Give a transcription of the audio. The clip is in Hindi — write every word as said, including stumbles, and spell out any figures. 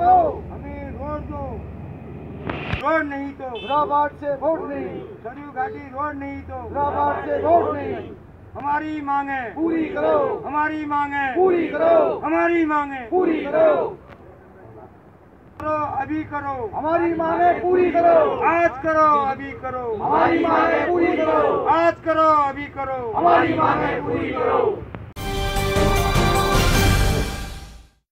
करो, हमें रोड दो, रोड नहीं तो इलाहाबाद से वोट नहीं, सरयू घाटी रोड नहीं तो इलाहाबाद से वोट नहीं, हमारी मांगे पूरी करो, हमारी मांगे पूरी करो, हमारी मांगे पूरी करो, करो अभी करो, हमारी मांगे पूरी करो, आज करो अभी करो, हमारी मांगे पूरी करो, आज करो अभी करो, हमारी मांगे पूरी करो।